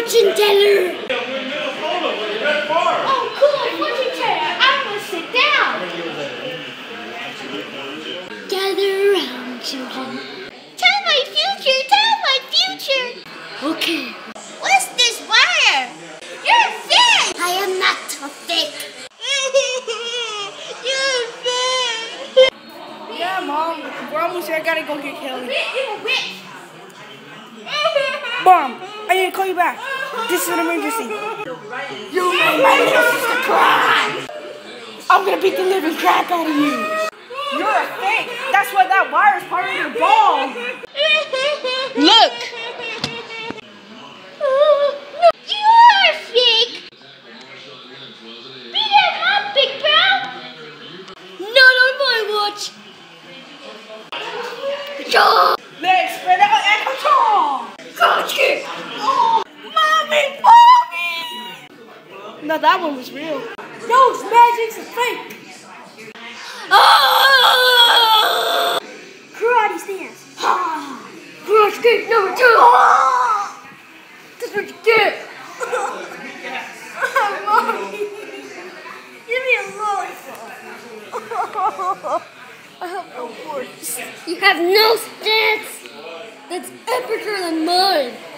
fortune teller. Oh, cool, fortune teller. I'm gonna sit down. Gather around, children. Tell my future, tell my future. Okay. What's this wire? You're fake. I am not a fake. You're fake. Yeah, Mom. We're almost there. I gotta go get Kelly. You're a witch. Mom, I need to call you back. This is an emergency. You made my little sister cry. I'm gonna beat the living crap out of you. You're a fake. That's why that wire is part of your ball. Look. You're fake. Beat him up, big bro. Not on my watch. Yeah. Let's spread out and control. Gotcha. Oh, Mommy, Mommy. No, that one was real. Those magic's a fake. Karate stance. Cross kick number 2. That's what you get. Mommy, give me a lollipop. I have no words. You have no stance. That's epicer than mine.